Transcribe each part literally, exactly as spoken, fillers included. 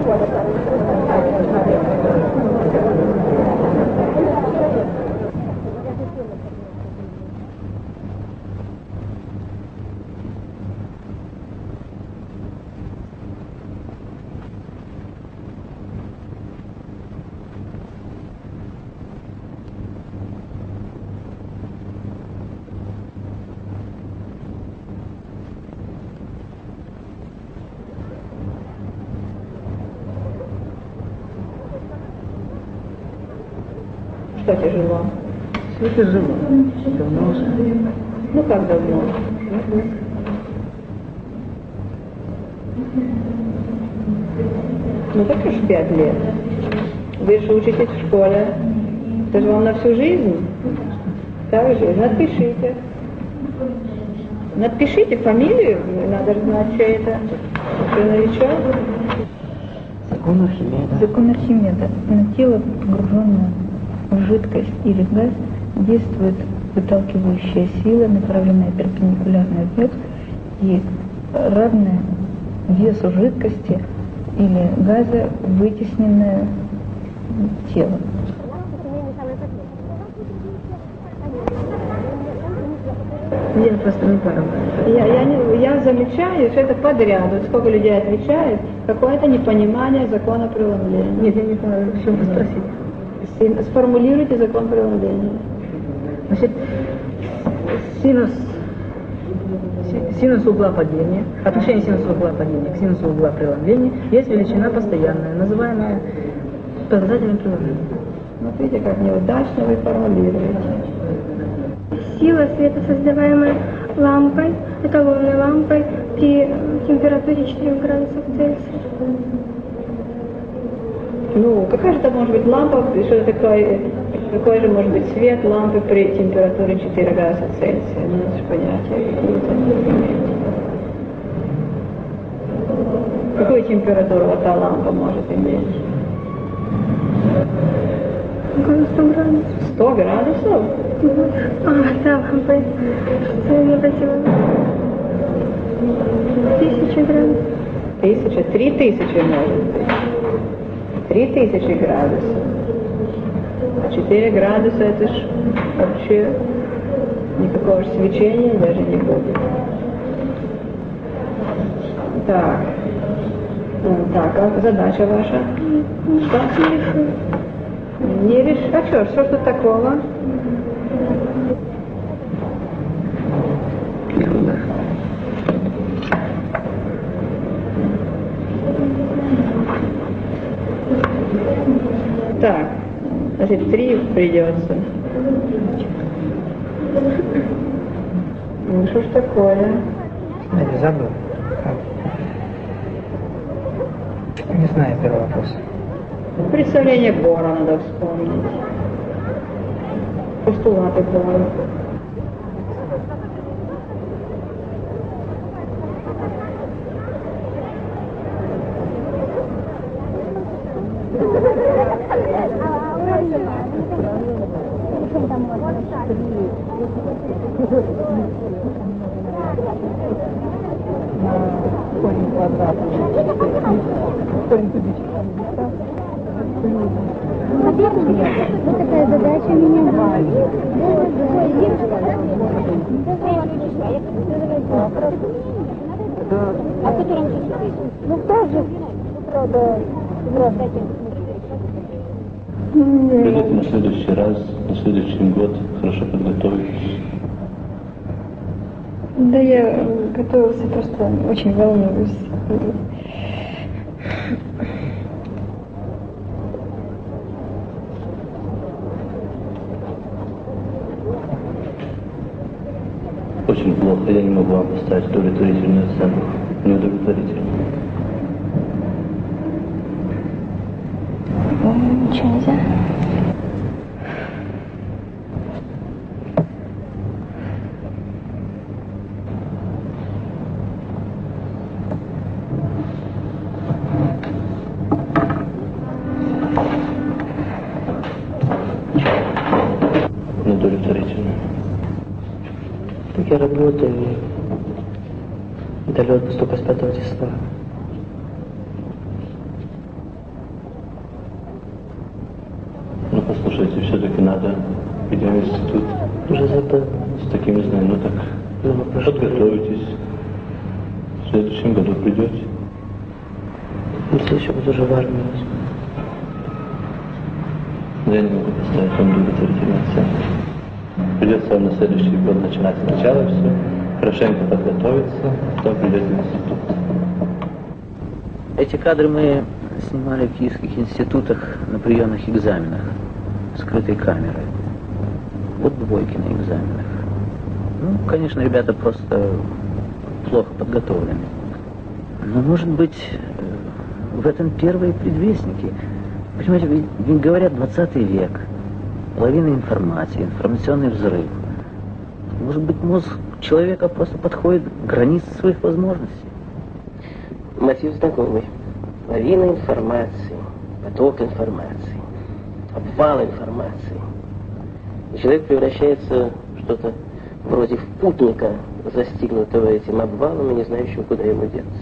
Что тяжело? Все тяжело. Давно уже. Ну как давно? Ну так уж пять лет. Вы же учитесь в школе. Это же вам на всю жизнь. Так же. Напишите. Напишите фамилию. Надо же знать, что это. Что новичок. Закон Архимеда. Закон Архимеда. На тело, погруженное в жидкость или газ, действует выталкивающая сила, направленная перпендикулярно вверх и равная весу жидкости или газа, вытесненное тело. Я просто не поняла. Я, я, не, я замечаю, что это подряд. Вот сколько людей отвечает, какое-то непонимание закона преломления. Нет, я не поняла, что вы спросите. Сформулируйте закон преломления. Значит, синус, синус угла падения, отношение синуса угла падения к синусу угла преломления есть величина постоянная, называемая показателем преломления. Вот видите, как неудачно вы формулируете. Сила света, создаваемая лампой, эталонной лампой, при температуре четырех градусов Цельсия. Ну, какая же это может быть лампа, что такое, какой же может быть свет лампы при температуре четыре градуса Цельсия? Ну, это же понятия какие-то. Какую температуру вот та лампа может иметь? Около ста градусов. сто градусов? А, да, лампа. Я не обратила. Тысяча градусов. Тысяча? Три тысячи может быть. Три тысячи градусов. А четыре градуса это ж вообще никакого же свечения даже не будет. Так. Ну, так, а задача ваша? Что? Не решу. Не решишь. А что, что ж тут такого? Ерунда. Так, значит, три придется. Ну что ж такое? Я забыл. Не знаю первый вопрос. Представление Бора надо вспомнить. Постулаты Бора. Корень квадрата. Корень кубического. Вот такая задача меня была. А в котором часу? Ну тоже, правда, Придете на следующий раз, на следующий год, хорошо подготовитесь. Да я готовился, просто очень волнуюсь. Очень плохо, я не могу вам поставить удовлетворительную оценку. Неудовлетворительную. Ничего нельзя. Неудовлетворительную. Так я работаю, и долет только с пятого числа. все-таки надо, видимо, в институт. Уже забыл. С такими знаниями, ну так, подготовитесь. В следующем году придете. В следующем году уже в армию. Я не могу поставить вам удовлетворительную оценку. Придется вам на следующий год начинать сначала все, хорошенько подготовиться, потом придете в институт. Эти кадры мы снимали в киевских институтах на приемных экзаменах, скрытой камерой. Вот двойки на экзаменах. Ну, конечно, ребята просто плохо подготовлены. Но, может быть, в этом первые предвестники. Понимаете, ведь, ведь говорят, двадцатый век, половина информации, информационный взрыв. Может быть, мозг человека просто подходит к границе своих возможностей. Мотив знакомый. Лавина информации, поток информации, обвал информации. И человек превращается в что-то вроде в путника, застигнутого этим обвалом и не знающего, куда ему деться.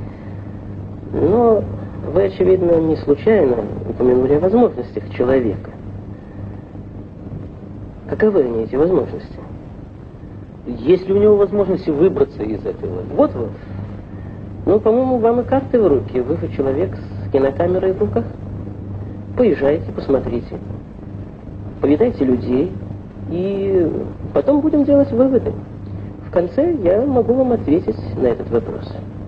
Но вы, очевидно, не случайно упомянули о возможностях человека. Каковы они, эти возможности? Есть ли у него возможности выбраться из этой лавины? Вот-вот. Ну, по-моему, вам и карты в руки. Вы же человек с кинокамерой в руках. Поезжайте, посмотрите. Повидайте людей. И потом будем делать выводы. В конце я могу вам ответить на этот вопрос.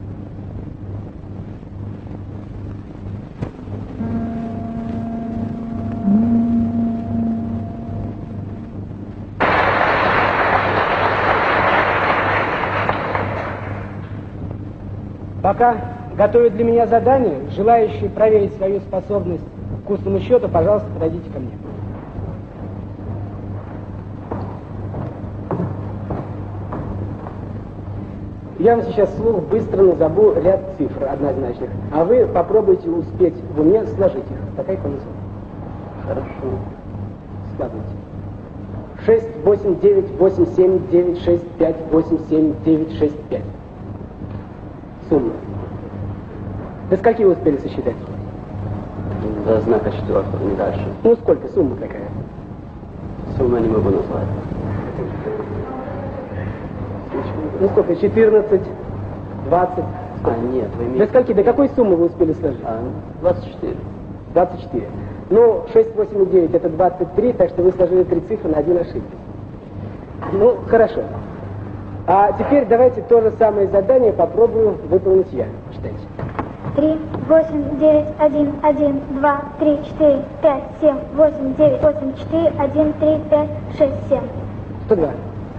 Пока готовят для меня задание, желающие проверить свою способность к вкусному счету, пожалуйста, подойдите ко мне. Я вам сейчас вслух быстро назову ряд цифр однозначных, а вы попробуйте успеть в уме сложить их. Какая комиссия? Хорошо. Складывайте. шесть, восемь, девять, восемь, семь, девять, шесть, пять, восемь, семь, девять, шесть, пять. Сумма. До скольки вы успели сосчитать? До знака четвертого, не дальше. Ну, сколько? Сумма какая? Сумму не могу назвать. Ну, сколько? четырнадцать, двадцать? А, нет, вы имеете... До скольки? До какой суммы вы успели сложить? А, двадцать четыре. двадцать четыре. Ну, шесть, восемь и девять это двадцать три, так что вы сложили три цифры, на один ошиблись. Ну, хорошо. А теперь давайте то же самое задание попробую выполнить я. Читайте. Три, восемь, девять, один, один, два, три, четыре, пять, семь, восемь, девять, восемь, четыре, один, три, пять, шесть, семь. сто два.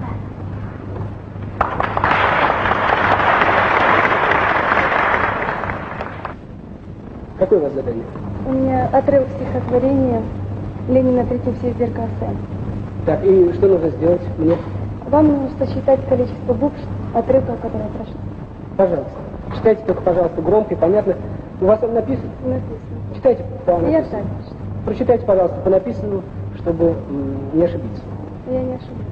Какое у вас задание? У меня отрывок стихотворения Ленина «Третье все зеркало Сэм». Так, и что нужно сделать мне? Вам нужно сосчитать количество букв отрывка, которое прошло. Пожалуйста. Читайте только, пожалуйста, громко и понятно. У вас он написан? Написано. Читайте по Я написанному. так прочитаю. Прочитайте, пожалуйста, по написанному, чтобы м, не ошибиться. Я не ошиблась.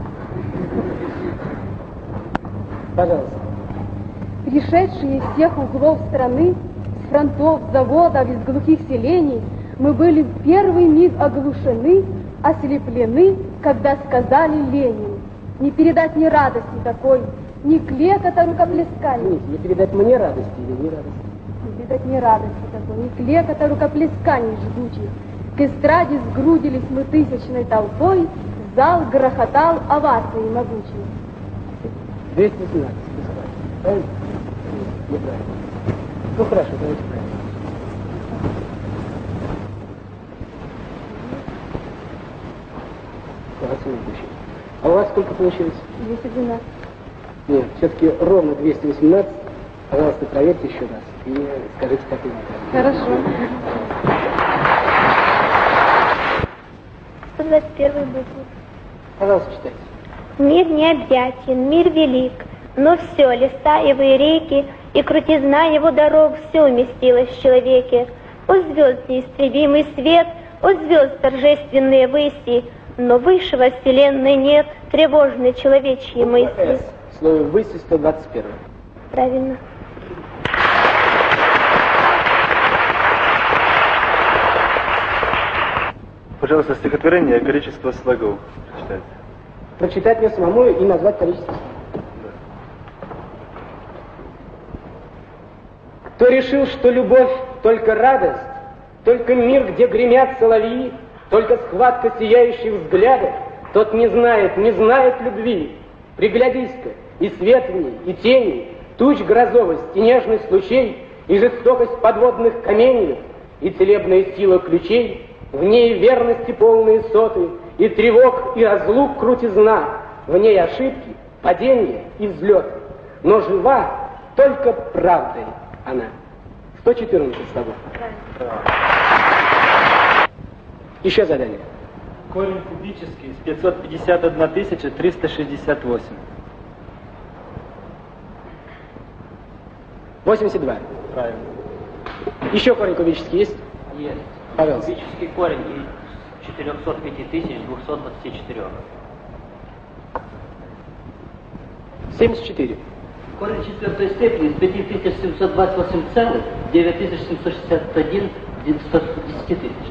Пожалуйста. Пришедшие из всех углов страны, с фронтов, заводов, из глухих селений, мы были в первый миг оглушены, ослеплены, когда сказали Ленин. Не передать ни радости такой, ни клёкота рукоплесканий. Извините, не передать мне радости или не радости? Не передать ни радости такой, ни клёкота рукоплесканий жгучих. К эстраде сгрудились мы тысячной толпой, зал грохотал овацией могучей. двести восемнадцать. Правильно? Нет, неправильно. Ну хорошо, давайте правильно. двадцать минут еще. А у вас сколько получилось? двести двенадцать. Нет, все-таки ровно двести восемнадцать. Пожалуйста, проверьте еще раз и скажите, как именно. Хорошо. сто двадцать первую букву. Пожалуйста, читайте. Мир необъятен, мир велик, но все, леса его и реки, и крутизна его дорог, все уместилось в человеке. О звезд неистребимый свет, о звезд торжественные выси, но выше во вселенной нет тревожной человечьей мысли. С. Слово «выси» сто двадцать первое. Правильно. Пожалуйста, стихотворение «Количество слогов». Прочитайте. Прочитать мне самому и назвать количество. Кто решил, что любовь только радость, только мир, где гремят соловьи, только схватка сияющих взглядов, тот не знает, не знает любви. Приглядись-ка, и свет в ней, и тени, туч грозовость, и нежность лучей, и жестокость подводных каменьев, и целебная сила ключей, в ней верности полные соты, и тревог, и разлук крутизна, в ней ошибки, падения и взлеты. Но жива только правдой она. сто четырнадцать слогов. Еще задание. Корень кубический с пятьсот пятьдесят одна тысяча триста шестьдесят восемь. восемьдесят два. Правильно. Еще корень кубический есть? Есть. Пожалуйста. Кубический корень из четырехсот пяти тысяч двухсот двадцати четырёх. семьдесят четыре. Корень четвертой степени из пяти тысяч семьсот двадцать восемь целых девять тысяч семьсот шестьдесят один десятитысячных.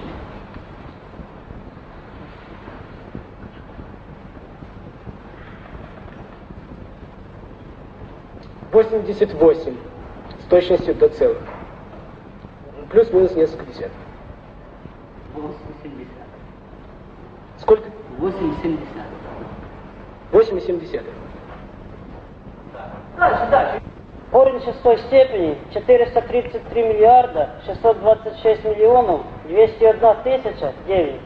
восемьдесят восемь с точностью до целых. Плюс-минус несколько десятков. восемь десятых. Сколько? восемь десятых. восемь и семь десятых. Дальше, дальше. Корень шестой степени четыреста тридцать три миллиарда шестьсот двадцать шесть миллионов двести одна тысяча девять.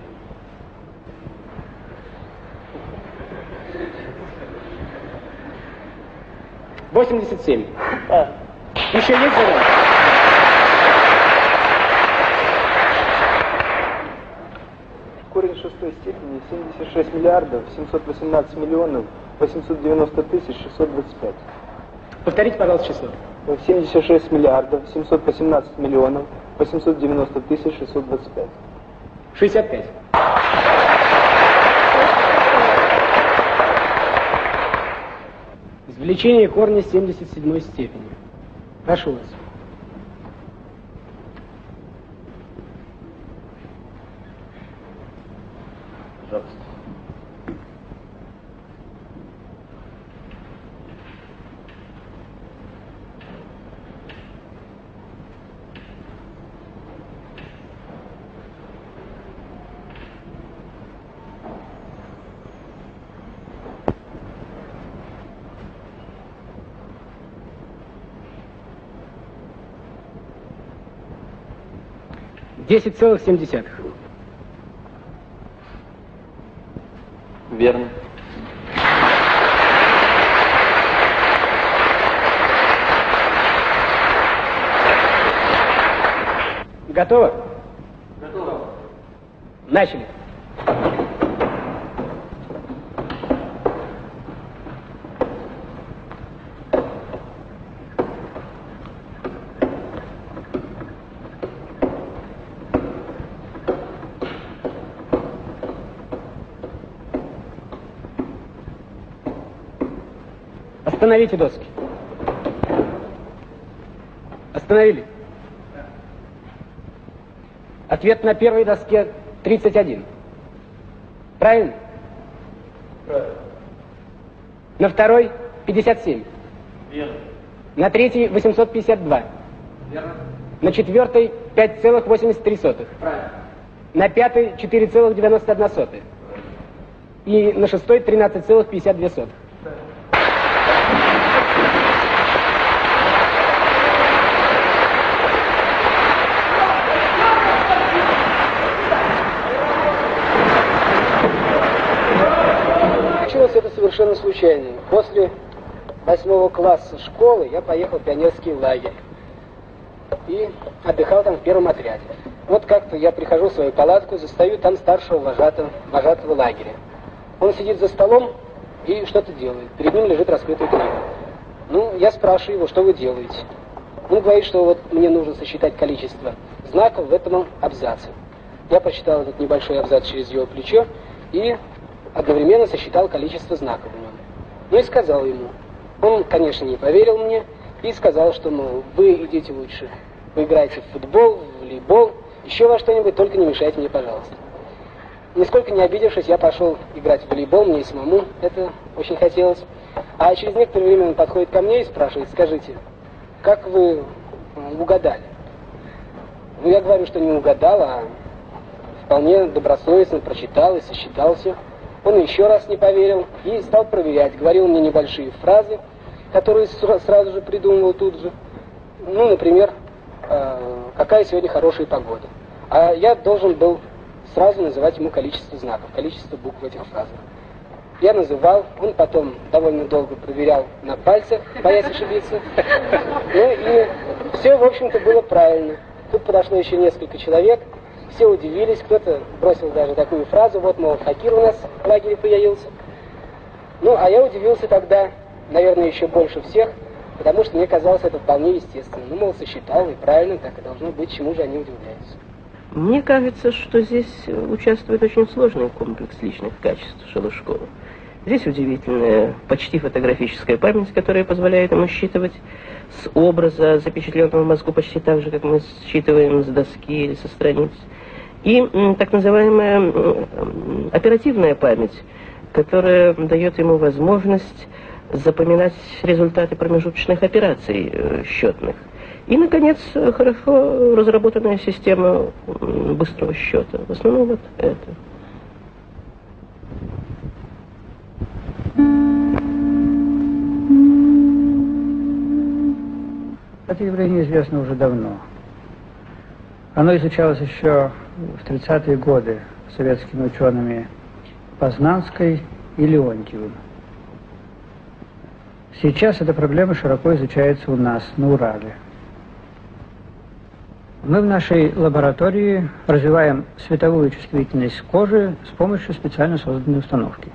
восемьдесят семь. Да. Еще есть задание? Корень шестой степени семьдесят шесть миллиардов семьсот восемнадцать миллионов восемьсот девяносто тысяч шестьсот двадцать пять. Повторите, пожалуйста, число. семьдесят шесть миллиардов семьсот восемнадцать миллионов восемьсот девяносто тысяч шестьсот двадцать пять. шестьдесят пять. Извлечение корня семьдесят седьмой степени. Прошу вас. Пожалуйста. десять целых семь десятых. Верно. Готово? Готово. Начали. Остановите доски. Остановили. Ответ на первой доске тридцать один. Правильно? Правильно. На второй пятьдесят семь. Верно. На третьей восемьсот пятьдесят два. Верно. На четвертой пять целых восемьдесят три сотых. Правильно. На пятой четыре целых девяносто одна сотая. И на шестой тринадцать целых пятьдесят две сотых. Началось это совершенно случайно. После восьмого класса школы я поехал в пионерский лагерь и отдыхал там в первом отряде. Вот как-то я прихожу в свою палатку, застаю там старшего вожатого, вожатого лагеря. Он сидит за столом и что-то делает. Перед ним лежит раскрытая книга. Ну, я спрашиваю его, что вы делаете? Он говорит, что вот мне нужно сосчитать количество знаков в этом абзаце. Я прочитал этот небольшой абзац через его плечо и одновременно сосчитал количество знаков в нем. Ну и сказал ему. Он, конечно, не поверил мне и сказал, что, мол, вы идите лучше, вы играете в футбол, в волейбол, еще во что-нибудь, только не мешайте мне, пожалуйста. Нисколько не обидевшись, я пошел играть в волейбол, мне и самому это очень хотелось. А через некоторое время он подходит ко мне и спрашивает: скажите, как вы угадали? Ну, я говорю, что не угадал, а вполне добросовестно прочитал и сосчитал все. Он еще раз не поверил и стал проверять. Говорил мне небольшие фразы, которые сразу же придумывал тут же. Ну, например, какая сегодня хорошая погода. А я должен был сразу называть ему количество знаков, количество букв в этих фразах. Я называл, он потом довольно долго проверял на пальцах, боясь ошибиться. Ну и все, в общем-то, было правильно. Тут подошло еще несколько человек, все удивились, кто-то бросил даже такую фразу: вот, мол, факир у нас в лагере появился. Ну, а я удивился тогда, наверное, еще больше всех, потому что мне казалось это вполне естественно. Ну, мол, сосчитал, и правильно, так и должно быть, чему же они удивляются. Мне кажется, что здесь участвует очень сложный комплекс личных качеств Шелушкова. Здесь удивительная, почти фотографическая память, которая позволяет ему считывать с образа, запечатленного в мозгу, почти так же, как мы считываем с доски или со страниц. И м, так называемая м, оперативная память, которая дает ему возможность запоминать результаты промежуточных операций э, счетных. И, наконец, хорошо разработанная система быстрого счета. В основном вот это. Это явление известно уже давно. Оно изучалось еще в тридцатые годы советскими учеными Познанской и Леонтьевым. Сейчас эта проблема широко изучается у нас, на Урале. Мы в нашей лаборатории развиваем световую чувствительность кожи с помощью специально созданной установки.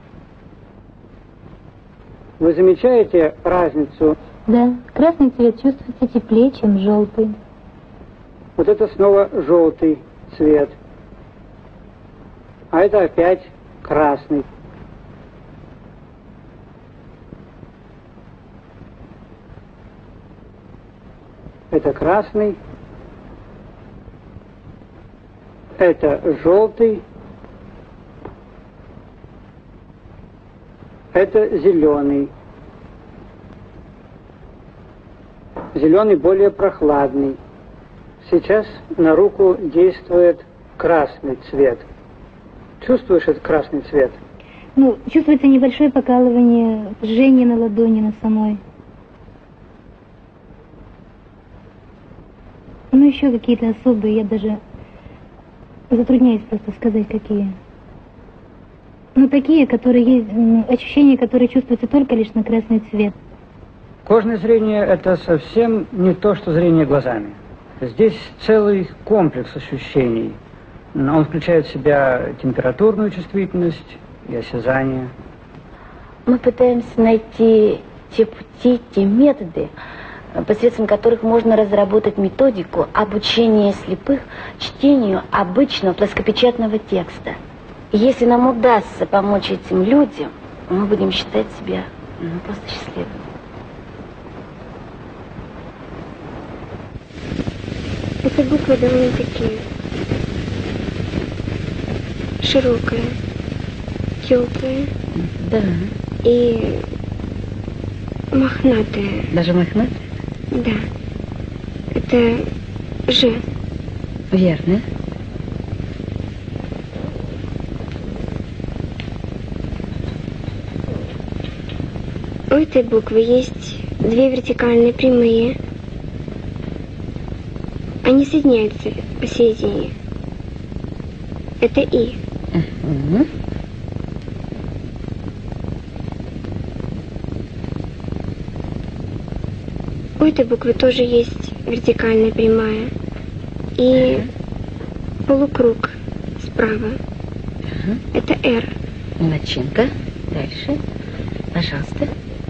Вы замечаете разницу? Да, красный цвет чувствуется теплее, чем желтый. Вот это снова желтый цвет. А это опять красный. Это красный. Это желтый. Это зеленый. Зеленый более прохладный. Сейчас на руку действует красный цвет. Чувствуешь этот красный цвет? Ну, чувствуется небольшое покалывание, жжение на ладони, на самой. Ну, еще какие-то особые, я даже затрудняюсь просто сказать, какие. Ну, такие, которые есть, ощущения, которые чувствуются только лишь на красный цвет. Кожное зрение – это совсем не то, что зрение глазами. Здесь целый комплекс ощущений. Он включает в себя температурную чувствительность и осязание. Мы пытаемся найти те пути, те методы, посредством которых можно разработать методику обучения слепых чтению обычного плоскопечатного текста. И если нам удастся помочь этим людям, мы будем считать себя ну, просто счастливыми. Эта буква довольно-таки широкая, теплая. Да. И мохнатая. Даже мохнатая? Да. Это Ж. Верно. У этой буквы есть две вертикальные прямые. Они соединяются посередине. Это И. Угу. У этой буквы тоже есть вертикальная прямая и полукруг справа. Угу. Это Р. Начинка. Дальше. Пожалуйста.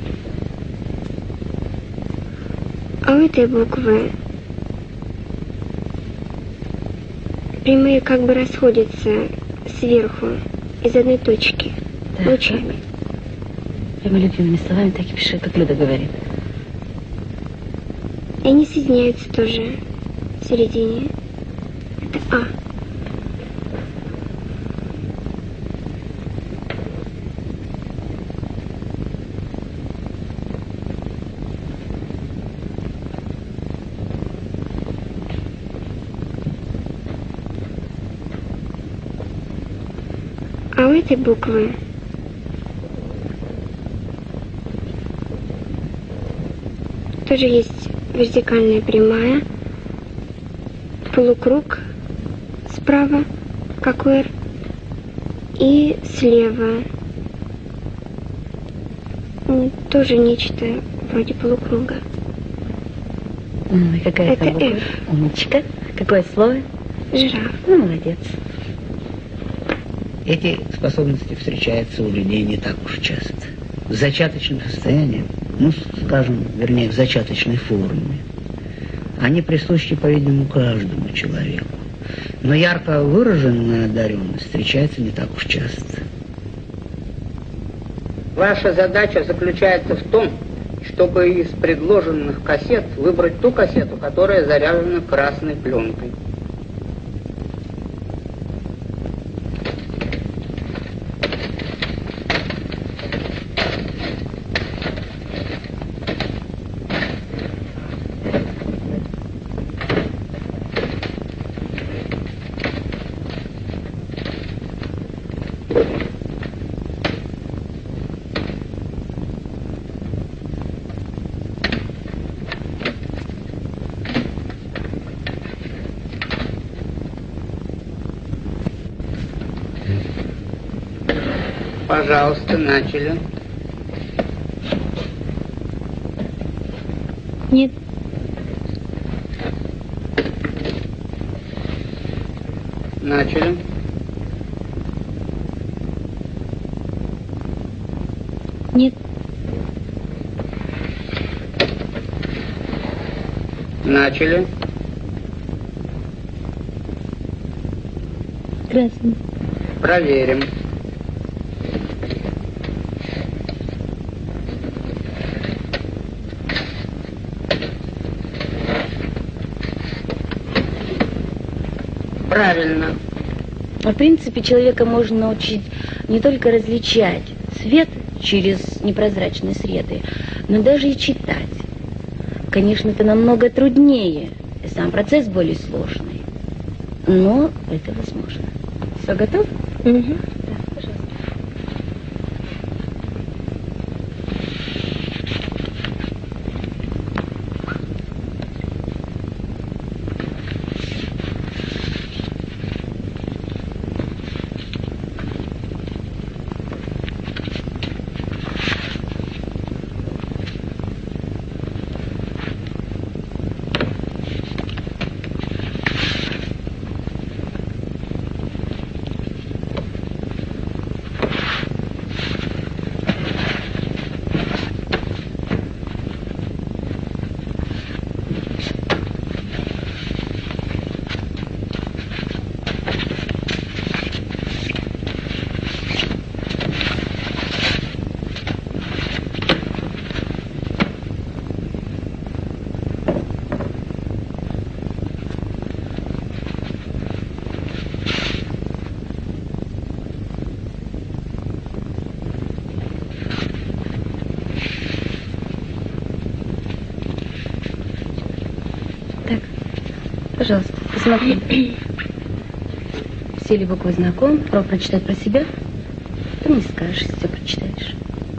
А у этой буквы прямые как бы расходятся сверху из одной точки Да. лучами. Прямо любимыми словами так и пиши, как Люда говорит. И они соединяются тоже в середине. Это А. А у этой буквы тоже есть вертикальная прямая, полукруг справа, как у «Р», и слева тоже нечто вроде полукруга. Ну и какая это буква? F. Умничка. Какое слово? Жираф. Ну, молодец. Эти способности встречаются у людей не так уж часто. В зачаточном состоянии, ну, скажем, вернее, в зачаточной форме, они присущи, по-видимому, каждому человеку. Но ярко выраженная одаренность встречается не так уж часто. Ваша задача заключается в том, чтобы из предложенных кассет выбрать ту кассету, которая заряжена красной пленкой. Пожалуйста, начали. Нет. Начали. Нет. Начали. Красный. Проверим. Правильно. В принципе, человека можно научить не только различать свет через непрозрачные среды, но даже и читать. Конечно, это намного труднее, и сам процесс более сложный, но это возможно. Все, готов? Угу. Да, пожалуйста. Пожалуйста, посмотри. Все ли буквы знакомы? Пробуй прочитать про себя. Ты мне скажешь, если все прочитаешь.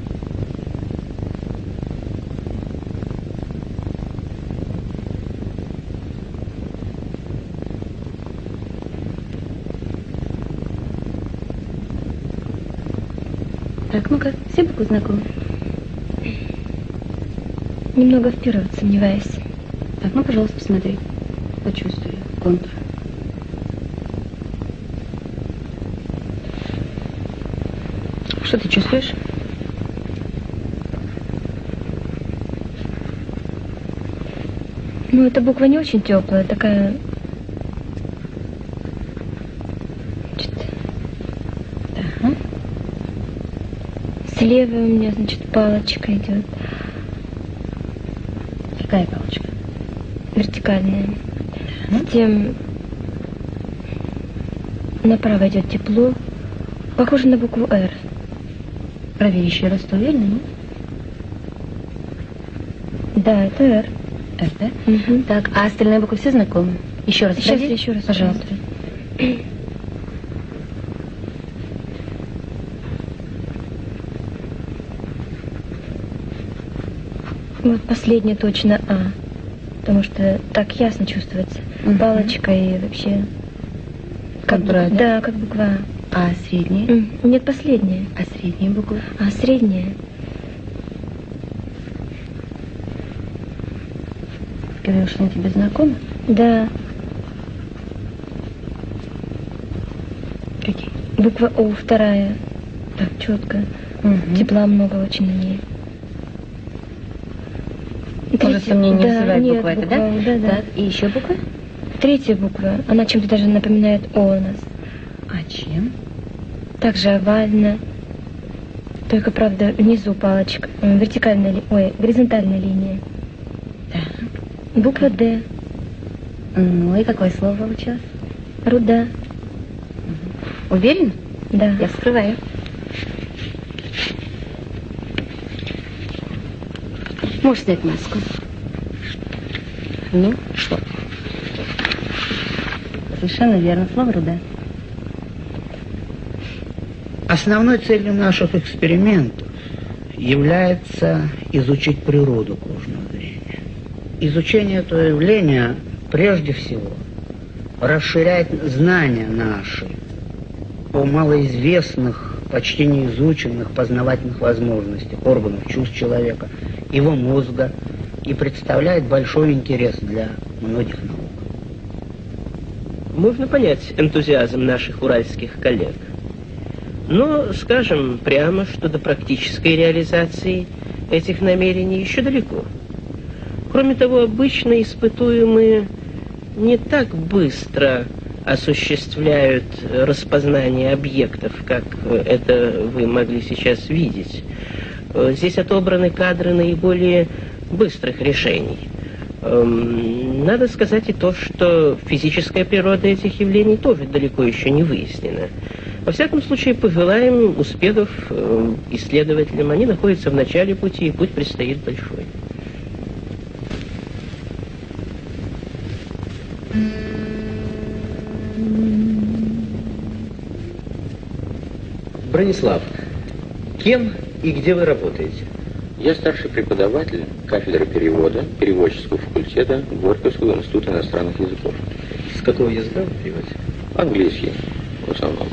Так, ну-ка, все буквы знакомы? Немного вперед, сомневаюсь. Так, ну, пожалуйста, посмотри. Почувствуй контур. Что ты чувствуешь? Ну, эта буква не очень теплая, такая... Ага. Слева у меня, значит, палочка идет. Какая палочка? Вертикальная. Затем направо идет тепло. Похоже на букву «Р». Проверь еще раз, то верно, нет? Да, это «Р». «Р», да? Угу. Так, а остальные буквы все знакомы? Еще раз Еще, проверь. еще раз, пожалуйста. Вот последняя точно А. Потому что так ясно чувствуется. Угу. Палочка и вообще... Как буква, да? Да, как буква А. А средняя? Нет, последняя. А средняя буква? А средняя. Говоришь, что она тебе знакома? Да. Какие? Буква О, вторая. Так, четко. Угу. Тепла много очень на ней. Уже сомнений не вызывает нет, буква эта, да? Да, да. Так, и еще буква? Третья буква. Она чем-то даже напоминает О у нас. А чем? Также овально. Только, правда, внизу палочка. Вертикальная ли... Ой, горизонтальная линия. Так. Буква Д. Ну и какое слово получилось? Руда. Угу. Уверен? Да. Я вскрываю. Можешь снять маску. Ну, что? Совершенно верно. Слово руда. Основной целью наших экспериментов является изучить природу кожного зрения. Изучение этого явления прежде всего расширяет знания наши о малоизвестных, почти неизученных познавательных возможностях органов чувств человека, его мозга, и представляет большой интерес для многих наук. Можно понять энтузиазм наших уральских коллег. Но скажем прямо, что до практической реализации этих намерений еще далеко. Кроме того, обычно испытуемые не так быстро осуществляют распознание объектов, как это вы могли сейчас видеть. Здесь отобраны кадры наиболее быстрых решений. Надо сказать и то, что физическая природа этих явлений тоже далеко еще не выяснена. Во всяком случае, пожелаем успехов исследователям. Они находятся в начале пути, и путь предстоит большой. Бронислав, кем и где вы работаете? Я старший преподаватель кафедры перевода, переводческого факультета Горьковского института иностранных языков. С какого языка вы переводите? Английский, в основном.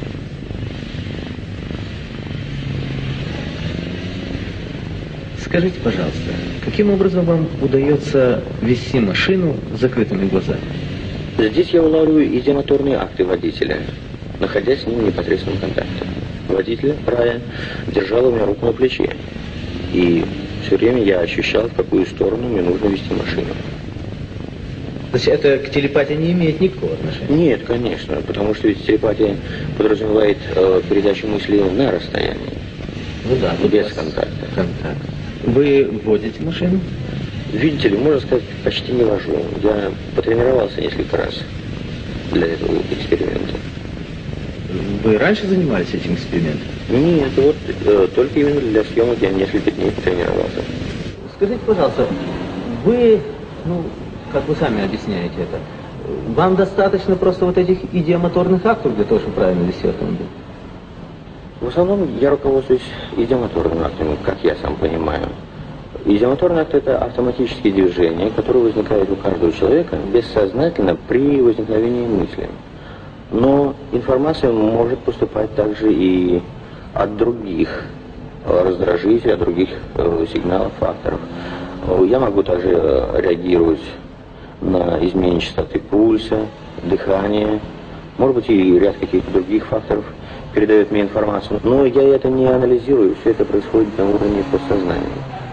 Скажите, пожалуйста, каким образом вам удается вести машину с закрытыми глазами? Здесь я улавливаю идиомоторные акты водителя, находясь с ним в непосредственном контакте. Водитель, Рая, держал у меня руку на плече. И все время я ощущал, в какую сторону мне нужно вести машину. Значит, это к телепатии не имеет никакого отношения? Нет, конечно, потому что ведь телепатия подразумевает э, передачу мысли на расстоянии. Ну да, вот без контакта. Контакт. Вы водите машину? Видите ли, можно сказать, почти не вожу. Я потренировался несколько раз для этого эксперимента. Вы раньше занимались этим экспериментом? Нет, вот э, только именно для съемок я несколько дней потренировался. Скажите, пожалуйста, вы, ну, как вы сами объясняете это, вам достаточно просто вот этих идиомоторных актов для того, чтобы правильно вести автомобиль? В основном я руководствуюсь идиомоторными актами, как я сам понимаю. Идиомоторный акт – это автоматические движения, которые возникают у каждого человека бессознательно при возникновении мысли. Но информация может поступать также и от других раздражителей, от других э, сигналов, факторов. Я могу также реагировать на изменение частоты пульса, дыхания, может быть и ряд каких-то других факторов передает мне информацию. Но я это не анализирую, все это происходит на уровне подсознания.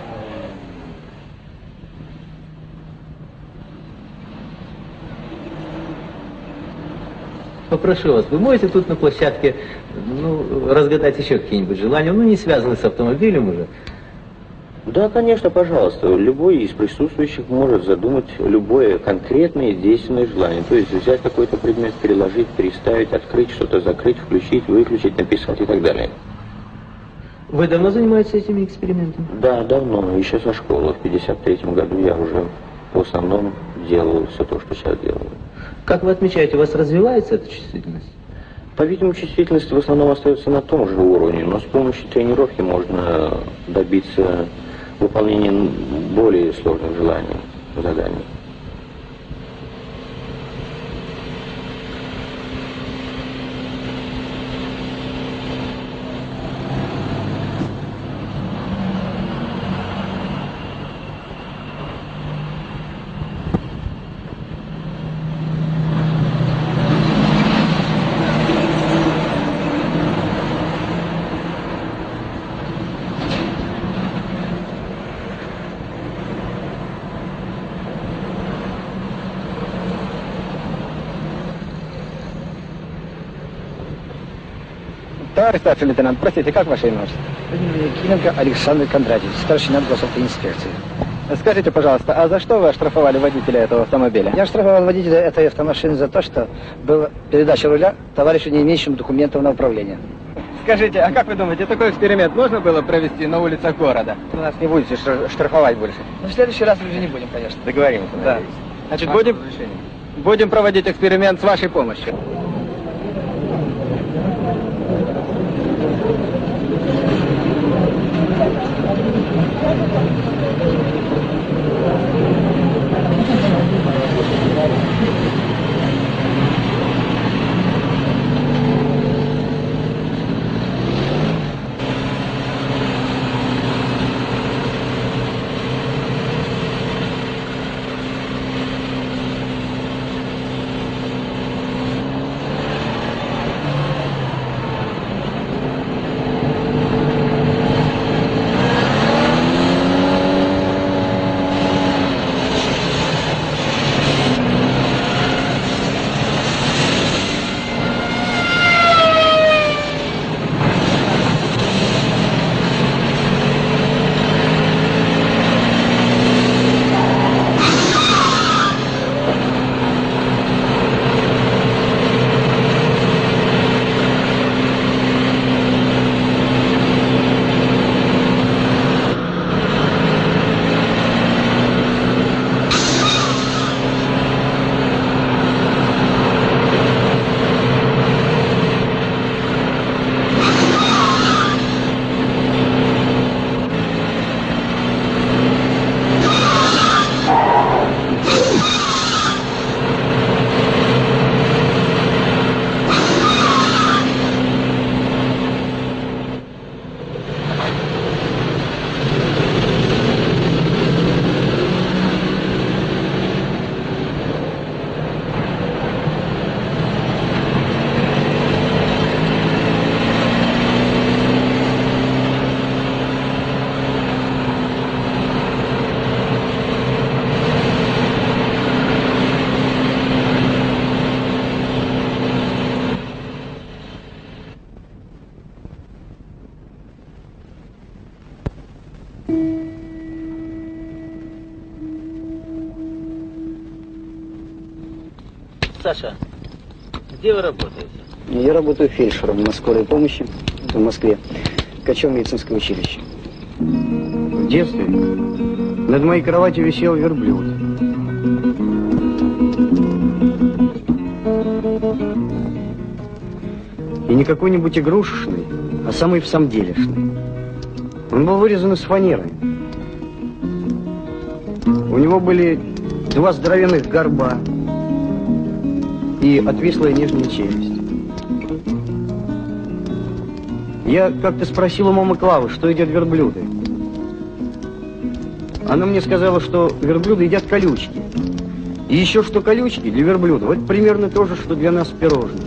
Попрошу вас, вы можете тут на площадке, ну, разгадать еще какие-нибудь желания, ну, не связанные с автомобилем уже? Да, конечно, пожалуйста. Любой из присутствующих может задумать любое конкретное действенное желание. То есть взять какой-то предмет, переложить, переставить, открыть, что-то закрыть, включить, выключить, написать и так далее. Вы давно занимаетесь этими экспериментами? Да, давно. Еще со школы. В пятьдесят третьем году я уже в основном делал все то, что сейчас делаю. Как вы отмечаете, у вас развивается эта чувствительность? По-видимому, чувствительность в основном остается на том же уровне, но с помощью тренировки можно добиться выполнение более сложных желаний, заданий. Товарищ старший лейтенант, простите, как ваше имя? Якименко Александр Кондратьевич, старший лейтенант госавтоинспекции. Скажите, пожалуйста, а за что вы оштрафовали водителя этого автомобиля? Я оштрафовал водителя этой автомашины за то, что была передача руля товарищу, не имеющему документов на управление. Скажите, а как вы думаете, такой эксперимент можно было провести на улицах города? Вы нас не будете штрафовать больше. Но в следующий раз уже не будем, конечно. Договоримся, да. Значит, будем, будем проводить эксперимент с вашей помощью. Саша, где вы работаете? Я работаю фельдшером на скорой помощи в Москве, Качев медицинское училище. В детстве над моей кроватью висел верблюд. И не какой-нибудь игрушечный, а самый всамделишный. Он был вырезан из фанеры. У него были два здоровенных горба и отвислая нижняя челюсть. Я как-то спросил у мамы Клавы, что едят верблюды. Она мне сказала, что верблюды едят колючки. И еще что колючки для верблюдов, это примерно то же, что для нас пирожные.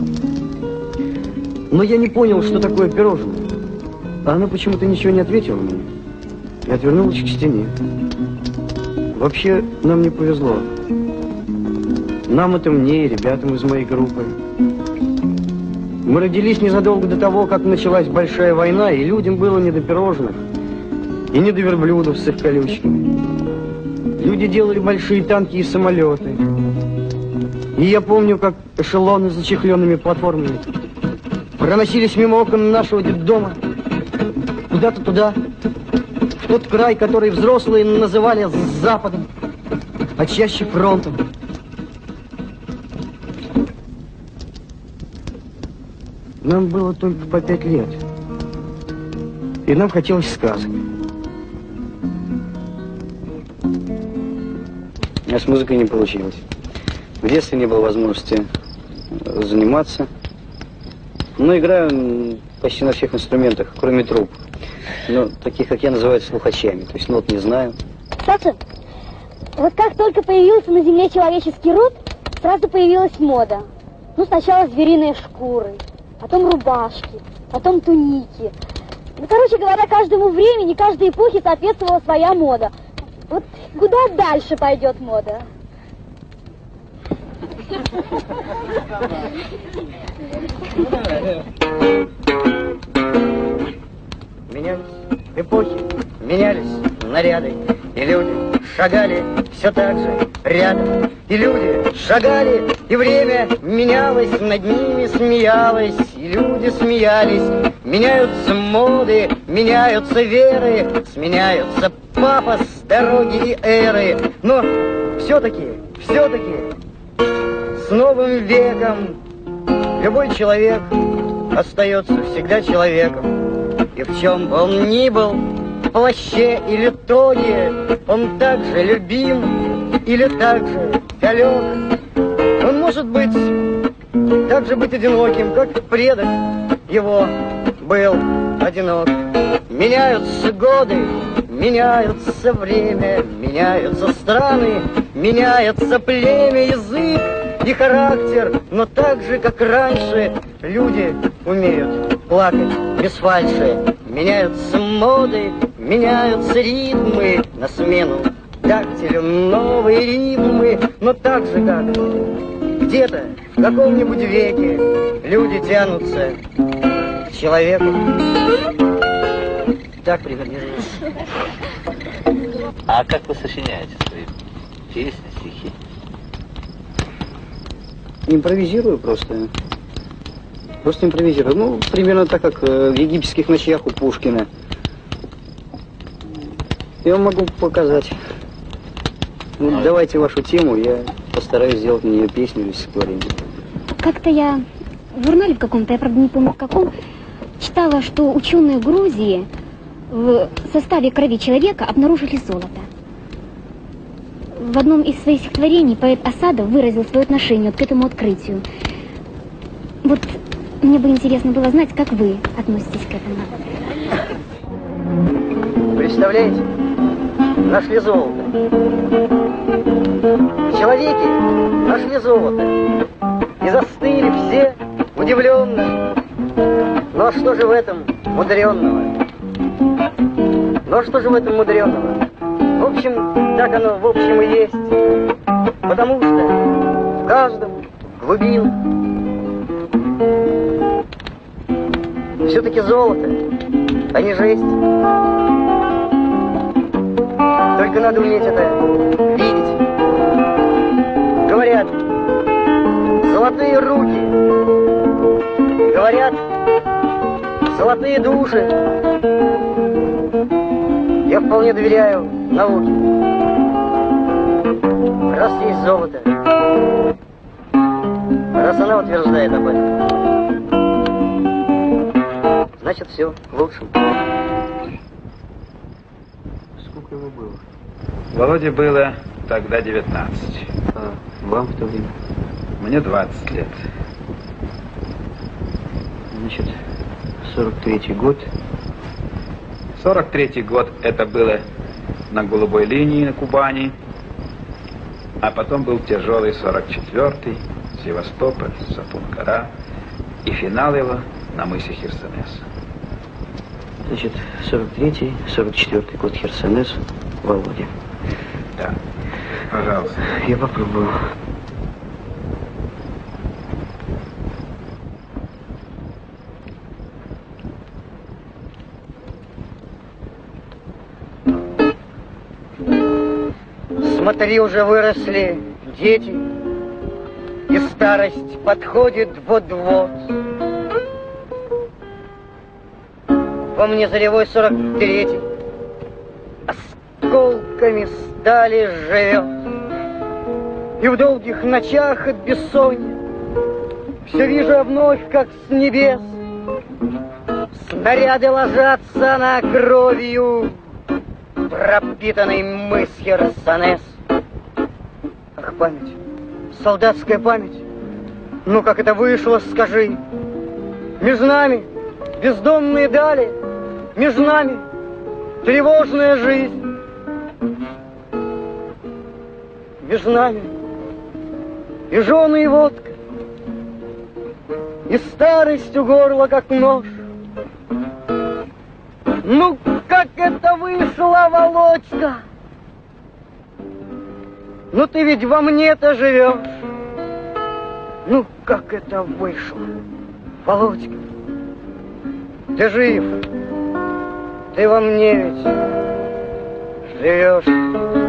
Но я не понял, что такое пирожное. А она почему-то ничего не ответила мне и отвернулась к стене. Вообще, нам не повезло. Нам это мне и ребятам из моей группы. Мы родились незадолго до того, как началась большая война, и людям было не до пирожных, и не до верблюдов с их колючками. Люди делали большие танки и самолеты. И я помню, как эшелоны с зачехленными платформами проносились мимо окон нашего детдома, куда-то туда, в тот край, который взрослые называли Западом, а чаще фронтом. Нам было только по пять лет, и нам хотелось сказок. А с музыкой не получилось. В детстве не было возможности заниматься. Но играю почти на всех инструментах, кроме труб. Но таких, как я, называют слухачами. То есть нот не знаю. Саша, вот как только появился на земле человеческий род, сразу появилась мода. Ну, сначала звериные шкуры, потом рубашки, потом туники. Ну, короче говоря, каждому времени, каждой эпохе соответствовала своя мода. Вот куда дальше пойдет мода? Менялись эпохи, менялись наряды, и люди шагали все так же рядом. И люди шагали, и время менялось, над ними смеялось, и люди смеялись. Меняются моды, меняются веры, сменяются пафос, дороги и эры. Но все-таки, все-таки с новым веком любой человек остается всегда человеком. И в чем бы он ни был, в плаще или тоге, он так же любим или так же далек. Он может быть, так же быть одиноким, как предок его был одинок. Меняются годы, меняются время, меняются страны, меняется племя, язык и характер, но так же, как раньше, люди умеют плакать без фальши. Меняются моды, меняются ритмы, на смену дактилю новые ритмы, но так же, как где-то в каком-нибудь веке люди тянутся к человеку. Так примерно. А как вы сочиняете свои песни, стихи? Импровизирую просто. Просто импровизирую. Ну, примерно так, как в египетских ночах у Пушкина. Я вам могу показать. Ну, давайте вашу тему, я постараюсь сделать на нее песню или стихотворение. Как-то я в журнале в каком-то, я правда не помню в каком, читала, что ученые Грузии в составе крови человека обнаружили золото. В одном из своих стихотворений поэт Асадов выразил свое отношение вот к этому открытию. Вот мне бы интересно было знать, как вы относитесь к этому. Представляете? Нашли золото. В человеке нашли золото. И застыли все удивленно. Ну а что же в этом мудренного? Ну а что же в этом мудренного? В общем, так оно в общем и есть. Потому что в каждом глубин все-таки золото, а не жесть. Только надо уметь это видеть. Говорят, золотые руки. Говорят, золотые души. Я вполне доверяю науке. Раз есть золото, раз она утверждает об этом, значит все в лучшем. Сколько его было? Володе было тогда девятнадцать. А вам в то время? Мне двадцать лет. Значит, сорок третий год. сорок третий год это было на голубой линии на Кубани, а потом был тяжелый сорок четвёртый, Севастополь, Сапун-Гора, и финал его на мысе Херсонес. Значит, сорок третий, сорок четвёртый год Херсонес, Володя. Да, пожалуйста. Я попробую. Смотри, уже выросли дети, и старость подходит вот-вот. Во мне заревой сорок третий осколками стали живет. И в долгих ночах от бессонья все вижу вновь, как с небес снаряды ложатся на кровью пропитанный мыс Херсонес. Ах, память, солдатская память. Ну, как это вышло, скажи. Между нами бездонные дали, между нами тревожная жизнь. Между нами и жены, и водка, и старость у горла, как нож. Ну, как это вышло, Володька? Ну, ты ведь во мне-то живешь. Ну, как это вышло, Володька? Ты жив, ты во мне ведь живешь.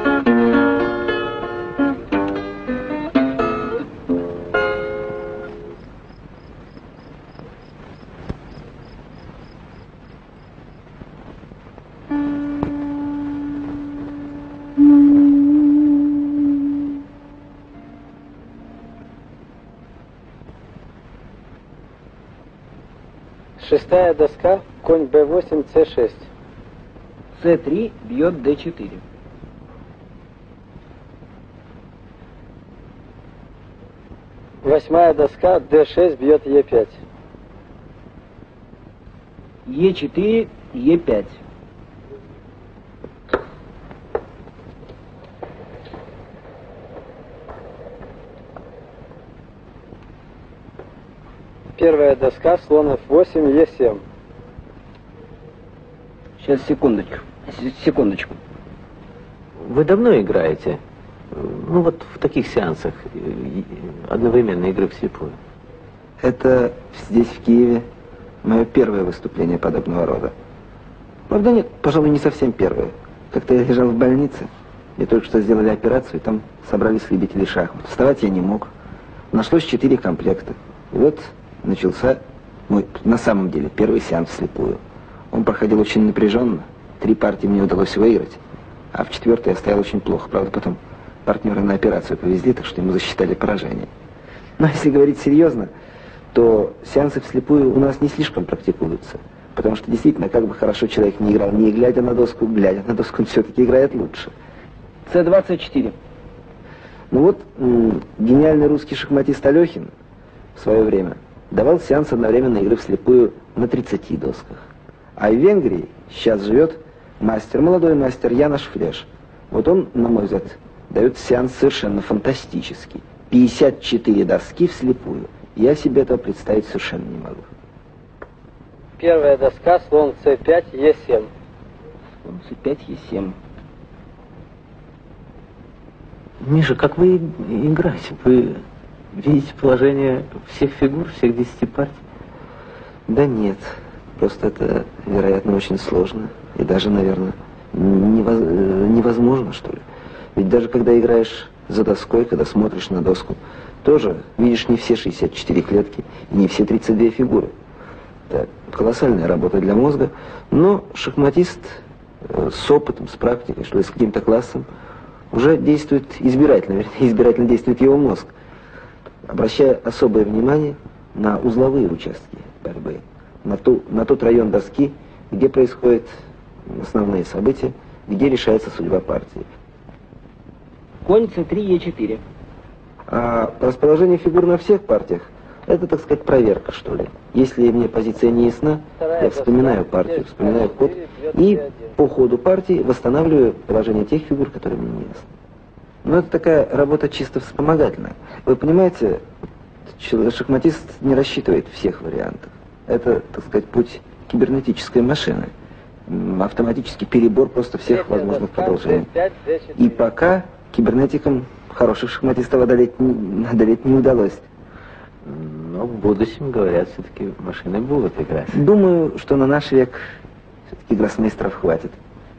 Шестая доска, конь бэ восемь, цэ шесть. цэ три бьет дэ четыре. Восьмая доска, дэ шесть бьет е пять. е четыре, е пять. Первая доска, слон эф восемь, е семь. Сейчас, секундочку. Секундочку. Вы давно играете? Ну вот в таких сеансах одновременной игры вслепую. Это здесь, в Киеве, мое первое выступление подобного рода. Правда, нет, пожалуй, не совсем первое. Как-то я лежал в больнице, мне только что сделали операцию, и там собрались любители шахмат. Вставать я не мог. Нашлось четыре комплекта. И вот начался мой, на самом деле, первый сеанс вслепую. Он проходил очень напряженно. Три партии мне удалось выиграть, а в четвертой я стоял очень плохо. Правда, потом партнеры на операцию повезли, так что ему засчитали поражение. Но если говорить серьезно, то сеансы вслепую у нас не слишком практикуются. Потому что действительно, как бы хорошо человек не играл, не глядя на доску, глядя на доску, он все-таки играет лучше. цэ двадцать четыре. Ну вот, гениальный русский шахматист Алехин в свое время давал сеанс одновременной игры вслепую на тридцати досках. А в Венгрии сейчас живет мастер, молодой мастер Янош Флеш. Вот он, на мой взгляд, дает сеанс совершенно фантастический. пятьдесят четыре доски вслепую. Я себе этого представить совершенно не могу. Первая доска, слон цэ пять, е семь. Слон цэ пять, е семь. Миша, как вы играете? Вы видите положение всех фигур, всех десяти партий? Да нет, просто это, вероятно, очень сложно. И даже, наверное, невоз... невозможно, что ли. Ведь даже когда играешь за доской, когда смотришь на доску, тоже видишь не все шестьдесят четыре клетки и не все тридцать две фигуры. Это колоссальная работа для мозга, но шахматист э, с опытом, с практикой, что ли, с каким-то классом, уже действует избирательно, вернее, избирательно действует его мозг, обращая особое внимание на узловые участки борьбы, на, ту, на тот район доски, где происходят основные события, где решается судьба партии. Конь цэ три, е четыре. А расположение фигур на всех партиях — это, так сказать, проверка, что ли. Если мне позиция не ясна, я вспоминаю партию, вспоминаю ход, и по ходу партии восстанавливаю положение тех фигур, которые мне не ясны. Но это такая работа чисто вспомогательная. Вы понимаете, шахматист не рассчитывает всех вариантов. Это, так сказать, путь кибернетической машины. Автоматический перебор просто всех возможных продолжений. И пока кибернетикам хороших шахматистов одолеть, одолеть не удалось. Но в будущем, говорят, все-таки машины будут играть. Думаю, что на наш век все-таки гроссмейстеров хватит.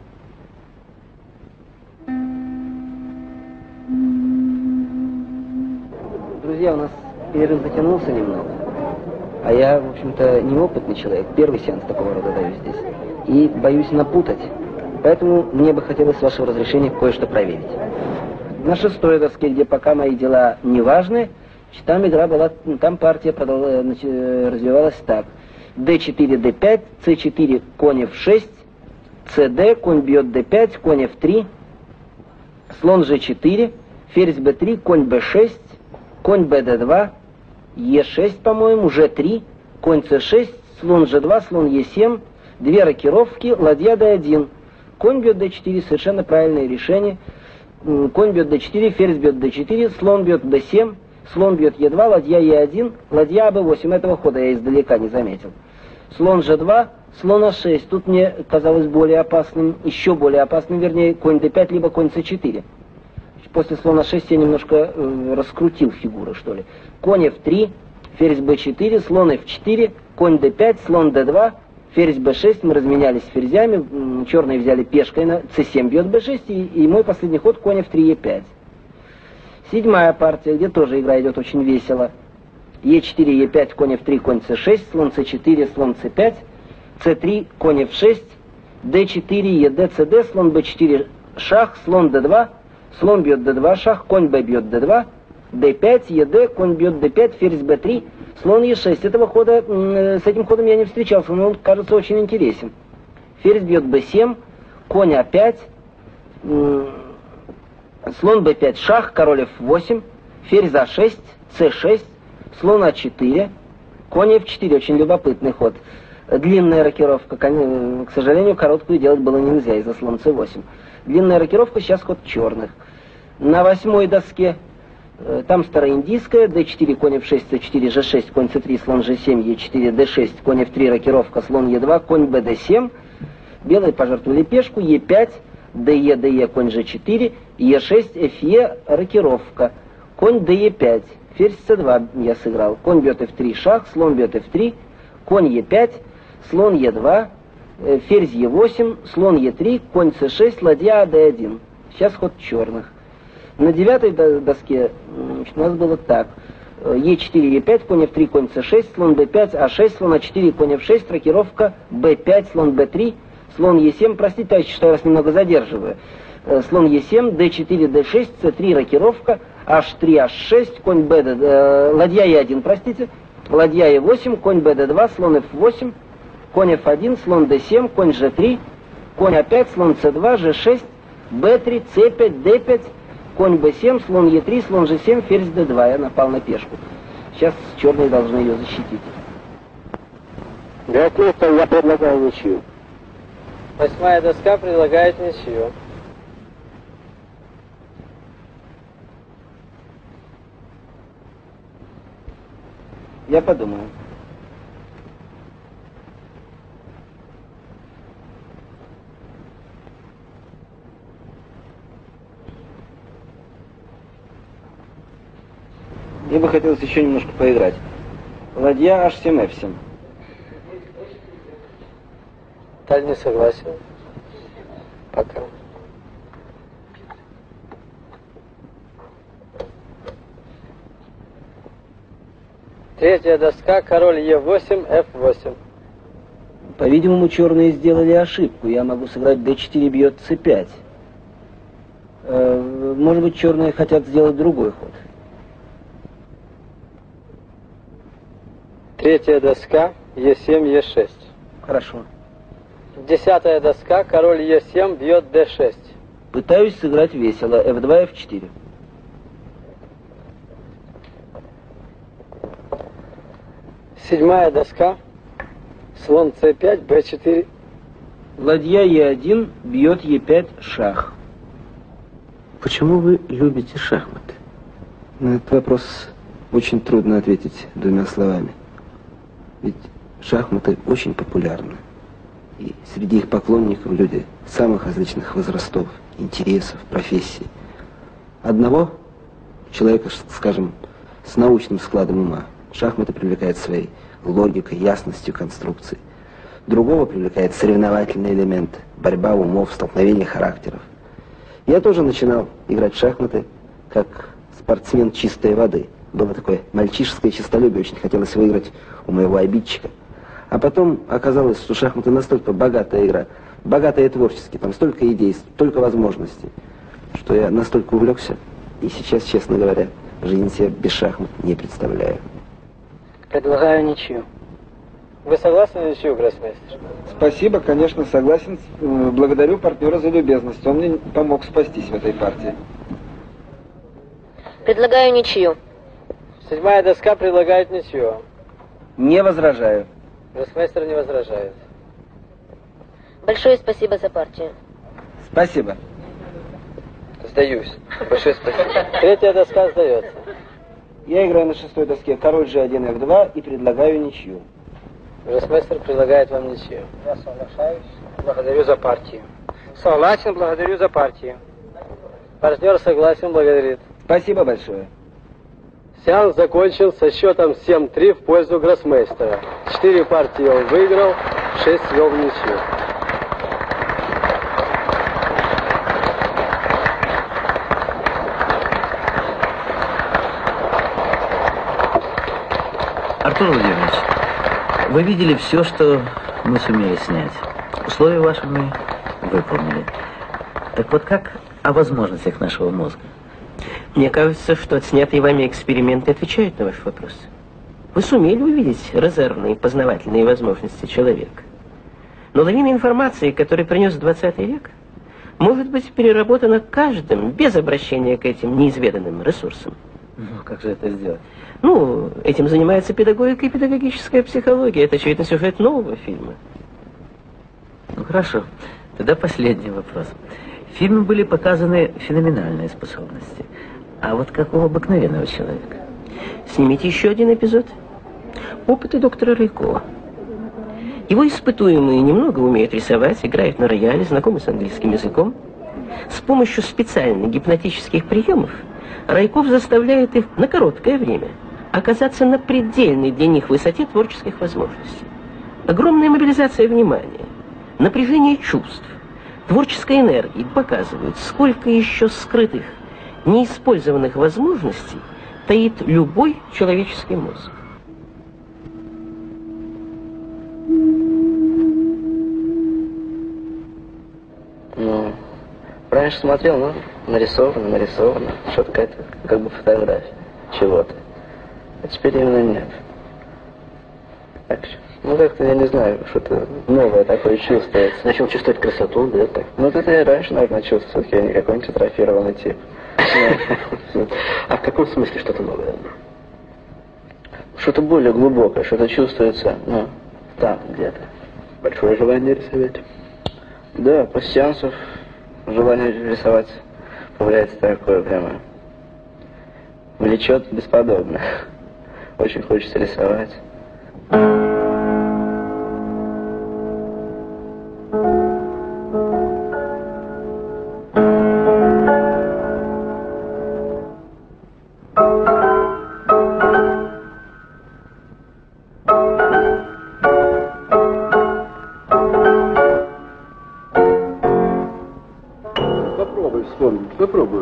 Друзья, у нас перерыв затянулся немного. А я, в общем-то, неопытный человек. Первый сеанс такого рода даю здесь. И боюсь напутать. Поэтому мне бы хотелось, с вашего разрешения, кое-что проверить. На шестой доске, где пока мои дела не важны, там игра была, там партия продол... развивалась так. дэ четыре, дэ пять, цэ четыре, конь эф шесть, цэ дэ, конь бьет дэ пять, конь эф три, слон же четыре, ферзь бэ три, конь бэ шесть, конь бэ дэ два, е шесть, по-моему, жэ три, конь цэ шесть, слон жэ два, слон е семь, две рокировки, ладья дэ один, конь бьет дэ четыре, совершенно правильное решение. Конь бьет дэ четыре, ферзь бьет дэ четыре, слон бьет бэ семь, слон бьет е два, ладья е один, ладья бэ восемь. Этого хода я издалека не заметил. Слон жэ два, слон а шесть. Тут мне казалось более опасным, еще более опасным, вернее, конь дэ пять, либо конь цэ четыре. После слона шесть я немножко э, раскрутил фигуры, что ли. Конь эф три, ферзь бэ четыре, слон эф четыре, конь дэ пять, слон дэ два, ферзь бэ шесть, мы разменялись ферзями, черные взяли пешкой, на цэ семь бьет бэ шесть, и, и мой последний ход конь эф три, е пять. Седьмая партия, где тоже игра идет очень весело. е четыре, е пять, конь эф три, конь цэ шесть, слон цэ четыре, слон цэ пять, цэ три, конь эф шесть, дэ четыре, е дэ, цэ дэ, слон бэ четыре, шах, слон дэ два, слон бьет дэ два, шах, конь бэ бьет дэ два, дэ пять, е дэ, конь бьет дэ пять, ферзь бэ три, слон е шесть. Этого хода, с этим ходом я не встречался, но он кажется очень интересен. Ферзь бьет бэ семь, конь а пять, слон бэ пять, шах, король эф восемь, ферзь а шесть, цэ шесть, слон а четыре, конь эф четыре. Очень любопытный ход. Длинная рокировка, к сожалению, короткую делать было нельзя из-за слон цэ восемь. Длинная рокировка, сейчас ход черных. На восьмой доске, там староиндийская, дэ четыре, конь эф шесть, цэ четыре, жэ шесть, конь цэ три, слон жэ семь, е четыре, дэ шесть, конь эф три, рокировка, слон е два, конь бэ дэ семь. Белые пожертвовали пешку, е пять, дэ, дэ, конь жэ четыре, е шесть, эф е, рокировка, конь дэ е пять, ферзь цэ два я сыграл, конь бьет эф три, шах, слон бьет эф три, конь е пять, слон е два, ферзь е восемь, слон е три, конь цэ шесть, ладья дэ один. Сейчас ход черных. На девятой доске, значит, у нас было так. е четыре, е пять, конь эф три, конь цэ шесть, слон бэ пять, а шесть, слон а четыре, конь эф шесть, рокировка, бэ пять, слон бэ три, слон е семь, простите, товарищи, что я вас немного задерживаю. Слон е семь, дэ четыре, дэ шесть, цэ три, рокировка, аш три, аш шесть, конь бэ, э, ладья е один, простите, ладья е восемь, конь бэ дэ два, слон эф восемь, конь эф один, слон дэ семь, конь жэ три, конь а пять, слон цэ два, жэ шесть, бэ три, цэ пять, дэ пять, конь бэ семь, слон е три, слон жэ семь, ферзь дэ два. Я напал на пешку. Сейчас черные должны ее защитить. Для ответа я предлагаю ничью. Восьмая доска предлагает ничью. Я подумаю. Мне бы хотелось еще немножко поиграть. Ладья аш семь, эф семь. Таль не согласен. Пока. Третья доска, король е восемь, эф восемь. По-видимому, черные сделали ошибку. Я могу сыграть дэ четыре бьет цэ пять. Э, может быть, черные хотят сделать другой ход. Третья доска, е семь, е шесть. Хорошо. Десятая доска, король е семь бьет дэ шесть. Пытаюсь сыграть весело. эф два, эф четыре. Седьмая доска, слон цэ пять, бэ четыре. Ладья е один бьет е пять, шах. Почему вы любите шахматы? На этот вопрос очень трудно ответить двумя словами. Ведь шахматы очень популярны. И среди их поклонников люди самых различных возрастов, интересов, профессий. Одного человека, скажем, с научным складом ума шахматы привлекают своей логикой, ясностью конструкции. Другого привлекает соревновательный элемент, борьба умов, столкновение характеров. Я тоже начинал играть в шахматы как спортсмен чистой воды. Было такое мальчишеское честолюбие, очень хотелось выиграть у моего обидчика. А потом оказалось, что шахматы настолько богатая игра, богатая творчески, там столько идей, столько возможностей, что я настолько увлекся. И сейчас, честно говоря, жизнь себе без шахмат не представляю. Предлагаю ничью. Вы согласны на ничью, гроссмейстер? Спасибо, конечно, согласен. Благодарю партнера за любезность. Он мне помог спастись в этой партии. Предлагаю ничью. Седьмая доска предлагает ничью. Не возражаю. Гроссмейстер не возражает. Большое спасибо за партию. Спасибо. Сдаюсь. Большое спасибо. Третья доска сдается. Я играю на шестой доске король джи один эф два и предлагаю ничью. Гроссмейстер предлагает вам ничью. Я соглашаюсь. Благодарю за партию. Согласен, благодарю за партию. Партнер согласен, благодарит. Спасибо большое. Сеанс закончил со счетом семь-три в пользу гроссмейстера. Четыре партии он выиграл, шесть свел в ничью. Артур Владимирович, вы видели все, что мы сумели снять. Условия ваши мы выполнили. Так вот как о возможностях нашего мозга? Мне кажется, что отснятые вами эксперименты отвечают на ваш вопрос. Вы сумели увидеть резервные познавательные возможности человека. Но лавина информации, которую принес двадцатый век, может быть переработана каждым без обращения к этим неизведанным ресурсам. Ну, как же это сделать? Ну, этим занимается педагогика и педагогическая психология. Это, очевидно, сюжет нового фильма. Ну, хорошо. Тогда последний вопрос. В фильме были показаны феноменальные способности. А вот как у обыкновенного человека? Снимите еще один эпизод. Опыты доктора Райкова. Его испытуемые немного умеют рисовать, играют на рояле, знакомы с английским языком. С помощью специальных гипнотических приемов Райков заставляет их на короткое время оказаться на предельной для них высоте творческих возможностей. Огромная мобилизация внимания, напряжение чувств, творческой энергии показывают, сколько еще скрытых, неиспользованных возможностей таит любой человеческий мозг. Ну, раньше смотрел, ну, нарисовано, нарисовано, что-то какая-то, как бы фотография чего-то. А теперь именно нет. Так что, ну, как-то, я не знаю, что-то новое такое чувствуется. Начал чувствовать красоту, да, так? Ну, вот это я раньше, наверное, чувствовал, я не какой-нибудь атрофированный тип. А в каком смысле что-то новое? Что-то более глубокое, что-то чувствуется, ну, там где-то. Большое желание рисовать? Да, после сеансов желание рисовать появляется такое прямо. Влечет бесподобно. Очень хочется рисовать. Попробуй вспомнить, попробуй.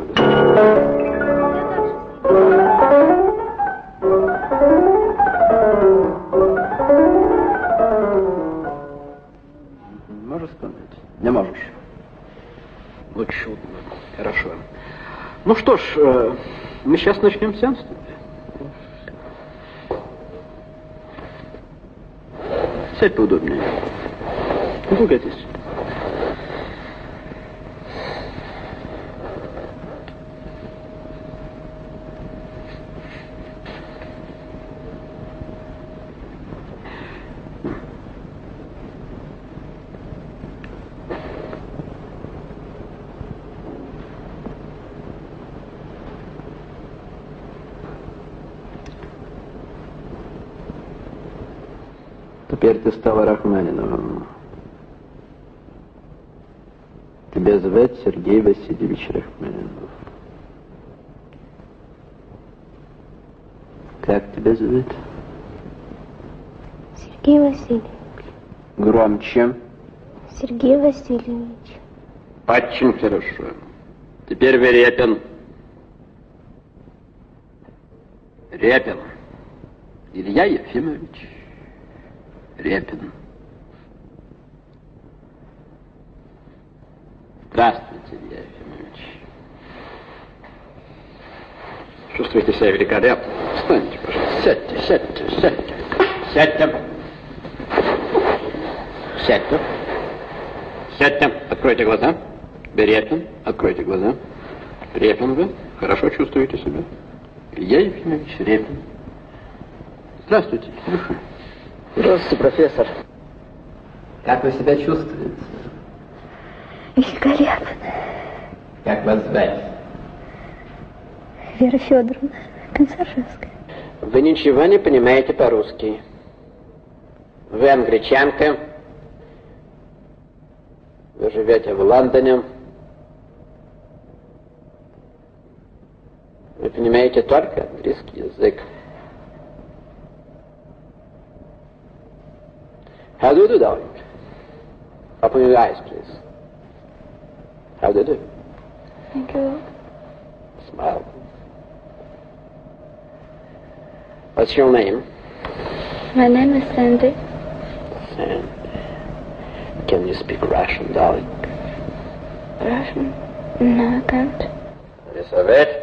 Можешь вспомнить? Не можешь. Ну, чудно. Хорошо. Ну что ж, э, мы сейчас начнем сеанс. Сядь поудобнее. Ну, погодись. Теперь ты стала Рахманиновым. Тебя зовут Сергей Васильевич Рахманинов. Как тебя зовут? Сергей Васильевич. Громче. Сергей Васильевич. Очень хорошо. Теперь вы Репин. Репин. Илья Ефимович Репин. Здравствуйте, Илья Ефимович. Чувствуете себя великолепно? Встаньте, пожалуйста. Сядьте, сядьте, сядьте. Сядьте. Сядьте. Сядьте. Откройте глаза. Репин. Откройте глаза. Репин, вы хорошо чувствуете себя? Илья Ефимович Репин. Здравствуйте. Здравствуйте, профессор. Как вы себя чувствуете? Великолепно. Как вас звать? Вера Федоровна, Консаржевская. Вы ничего не понимаете по-русски. Вы англичанка. Вы живете в Лондоне. Вы понимаете только английский язык. How do you do, darling? Open your eyes, please. How do you do? Thank you. Smile. What's your name? My name is Sandy. Sandy. Can you speak Russian, darling? Russian? No, I can't. Рисовать.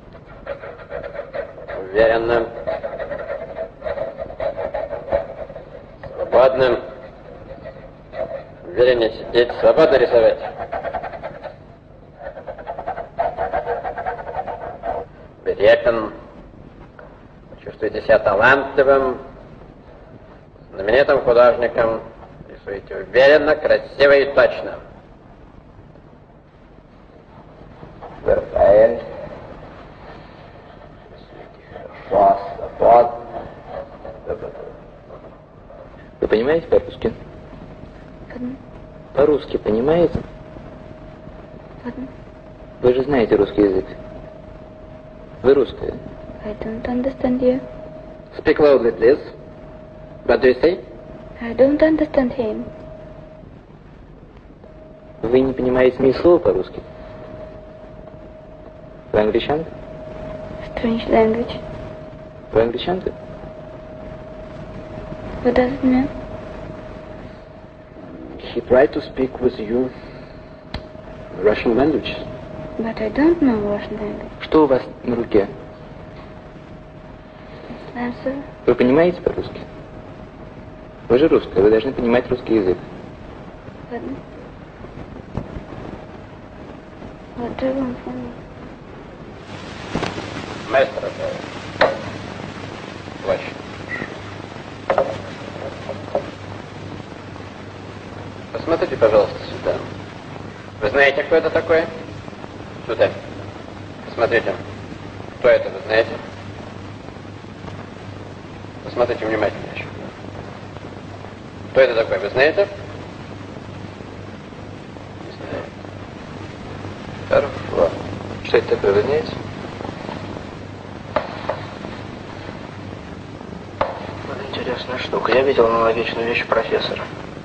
Уверенно. Свободно. Уверенно сидеть. Свободно рисовать. Репин. Чувствуете себя талантливым, знаменитым художником. Рисуете уверенно, красиво и точно. Рафаэль. Хорошо, свободно. Вы понимаете по-русски? Pardon? По-русски понимаете? Pardon? Вы же знаете русский язык. Вы русская. I don't understand you. Speak loudly, please. What do you say? I don't understand him. Вы не понимаете ни слова по-русски. Вы англичанка? Strange language. Вы англичанка? What does it mean? He tried to speak with you Russian language. But I don't know Russian language. Что у вас на руке? Answer. Вы понимаете по-русски? Вы же русская, вы должны понимать русский язык. Pardon? What do you want from me? Мастер, плащ. Посмотрите, пожалуйста, сюда. Вы знаете, кто это такой? Сюда. Посмотрите. Кто это, вы знаете? Посмотрите внимательно еще. Кто это такой, вы знаете? Не знаю. Хорошо. Что это такое, вы знаете? Вот интересная штука. Я видел аналогичную вещь у профессора.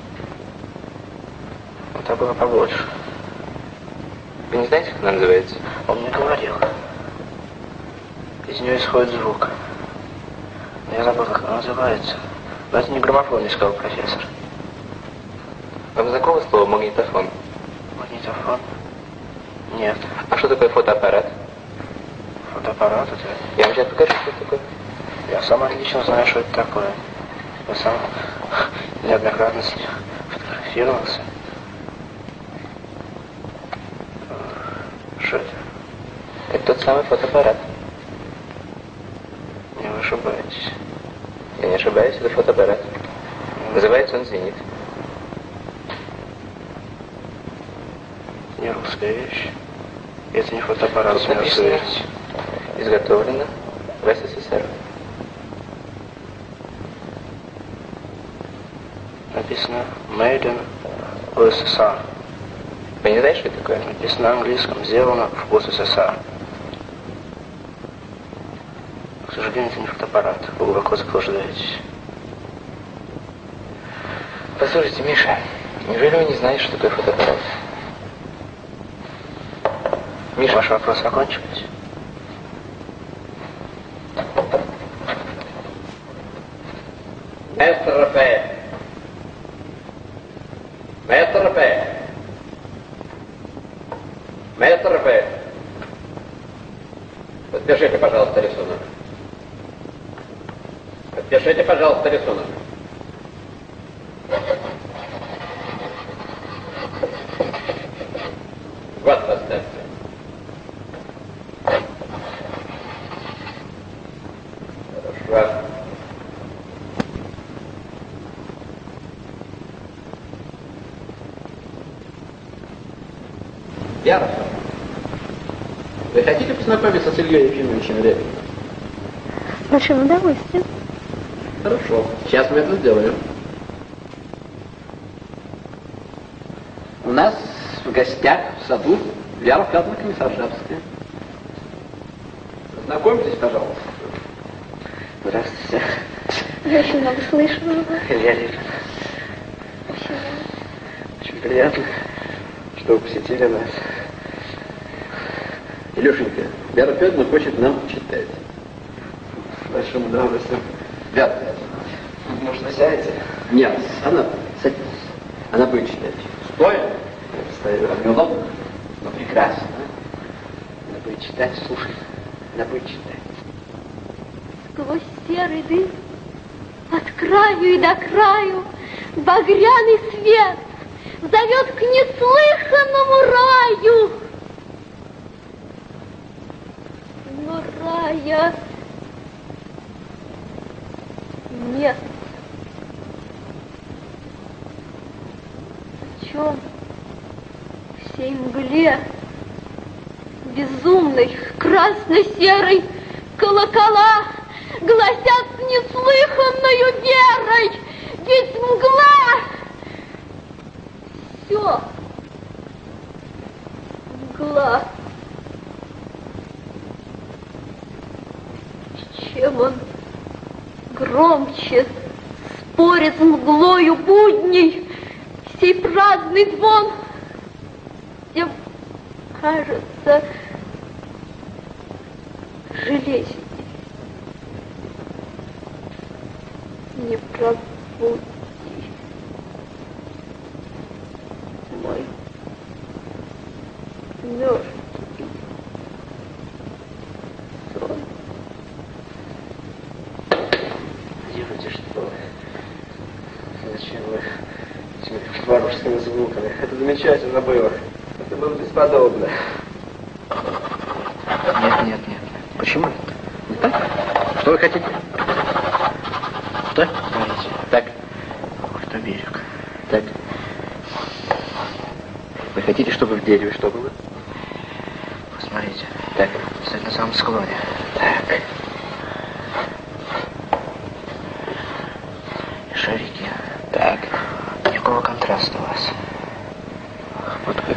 Это было побольше. Вы не знаете, как она называется? Он мне говорил. Из нее исходит звук. Я забыл, как она называется. Но это не граммофон, сказал профессор. Вам знакомо слово магнитофон? Магнитофон? Нет. А что такое фотоаппарат? Фотоаппарат это... Я вам сейчас покажу, что это такое. Я сам отлично знаю, что это такое. Я сам неоднократно с ним фотографировался. Что это? Это тот самый фотоаппарат. Не вы ошибаетесь. Я не ошибаюсь, это фотоаппарат. Называется он «Зенит». Не русская вещь. Это не фотоаппарат, Тут написано, изготовлено в СССР. Написано Made in ю эс эс ар. Вы не знаете, что это такое? Написано на английском, сделано в СССР. К сожалению, это не фотоаппарат. Вы глубоко заблуждаетесь. Послушайте, Миша, неужели вы не знаете, что такое фотоаппарат? Миша, ваши вопросы окончились? Мастер Рафаэль. Мастер Рафаэль. Мастер Рафаэль. Подпишите, пожалуйста, рисунок. Подпишите, пожалуйста, рисунок. Вот поставьте. Вера, вы хотите познакомиться с Ильей Ефимовичем Репиным? С большим удовольствием. Хорошо, сейчас мы это сделаем. У нас в гостях в саду Вера Федоровна Комиссаржевская. Знакомьтесь, пожалуйста. Здравствуйте. Я очень много слышала. Илья Репин. Очень, очень приятно, что вы посетили нас. Илюшенька, Вера Федоровна хочет нам читать. С большим удовольствием. Вера, может, вы сядете? нет, она садится. Она будет читать. Стоя? Стою. Вам неудобно? Ну, прекрасно. Она будет читать, слушай. Она будет читать. сквозь серый дым, от краю и до краю, багряный свет зовет к неслыханному раю. Но рая нет. В чем? В всей мгле безумной красно-серой колокола гласят с неслыханною верой, ведь мгла все мгла. Чем он громче спорит с мглою будней, сей праздный звон, тем кажется железный. Не пробуди мой мертвый сон. Делайте что? Зачем вы этими варварскими звуками? Это замечательно было. Это было бесподобно. Нет, нет, нет. Почему? Не так? Что вы хотите? Что? Смотрите. Так. Что берег? Так. Вы хотите, чтобы в дереве что было? Посмотрите. Так. Кстати, на самом склоне. Так. И шарики. Так. Никакого контраста у вас. Вот как.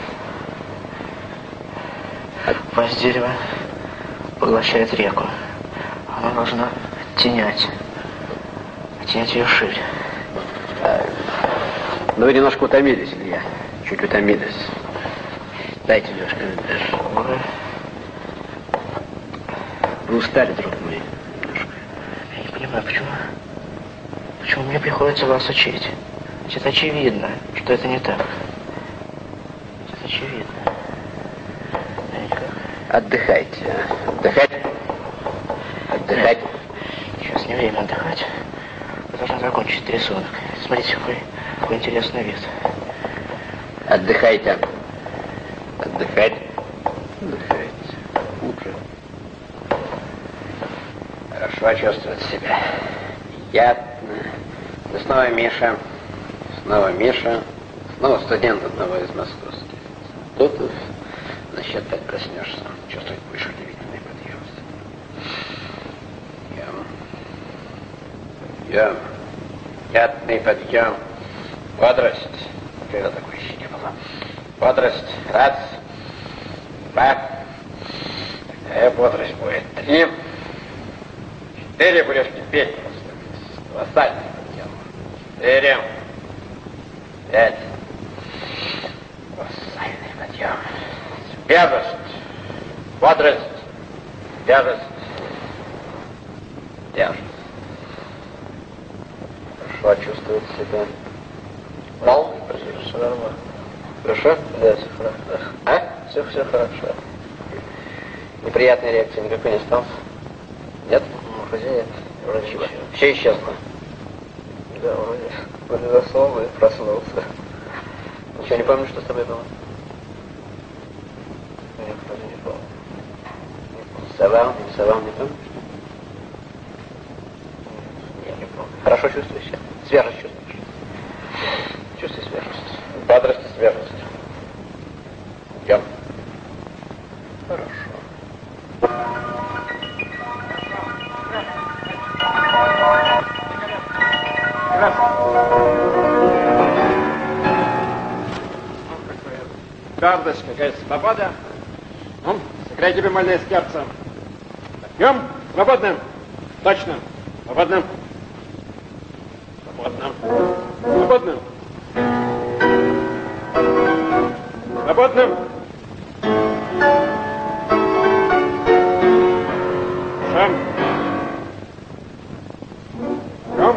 У вас дерево поглощает реку. Оно должно оттенять. Оттенять ее шире. Ну, вы немножко утомились, Илья. Чуть утомились. Дайте немножко. Вы... Вы устали, друг мой. Я не понимаю, почему... Почему мне приходится вас учить? Ведь это очевидно, что это не так. Это очевидно. Отдыхайте. Отдыхайте. Отдыхайте. Сейчас не время отдыхать. Вы должны закончить рисунок. Смотрите, какой, какой интересный вид. Отдыхайте. Отдыхайте. Отдыхайте. Утро. Хорошо чувствовать себя. Приятно. Да снова Миша. Снова Миша. Снова студент одного из московских институтов. Значит, опять проснешься. Чувствовать будешь удивительный подъем. Подъем. Приятный подъем. Бодрость. Когда такой еще не было. Бодрость. Раз. Два. Такая бодрость будет. Три. Четыре будешь петь. Колоссальный подъем. Четыре. Пять. Колоссальный подъем. Свежесть. Бодрость. Свежесть. Свежесть. Хорошо чувствует себя. Пол? Все нормально. Хорошо? Да, все хорошо. А? Все, все хорошо. Неприятной реакции никакой не остался? Нет? Ну, вроде нет. Вроде Чего? ничего. Все исчезло. Да, вроде. Вроде заснул и проснулся. Ничего не помню, что с тобой было? Нет, вроде не помню. Совал, не совал, не помнишь? Я не помню. Хорошо чувствуешь себя? Свежесть чувствуешь? Чувствую свежесть. Бодрость и свежесть. Пьем. Хорошо. Гордость, какая свобода. Ну, сыграйте бы больное с перцем. Пьем? Свободно. Точно. Свободно. Свободно. Свободно. Свободно. Шам. Пьем.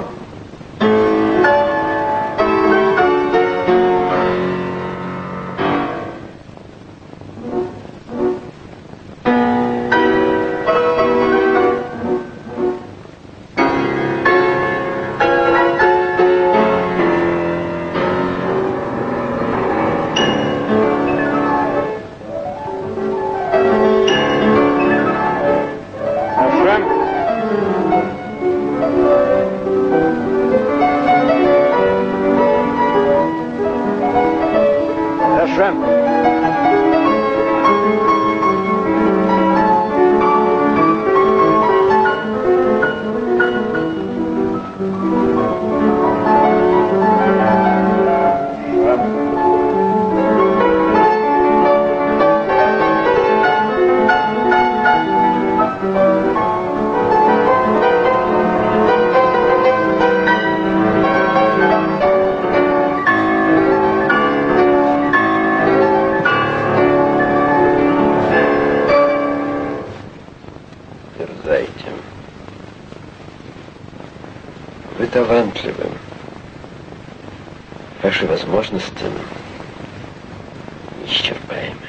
Вы талантливы. Ваши возможности неисчерпаемы.